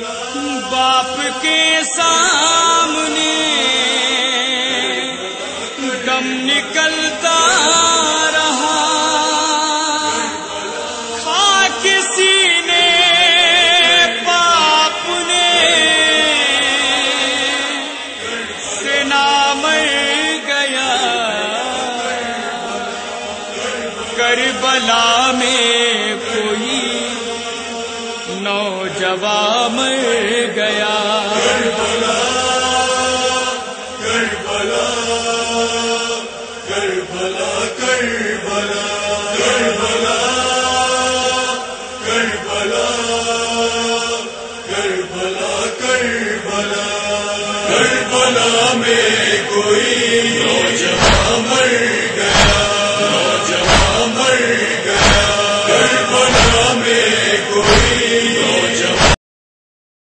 باپ کے سامنے دم نکلتا رہا، خاک سینے باپ نے سنا مر گیا، کربلا میں کوئی نوجوان مر گیا۔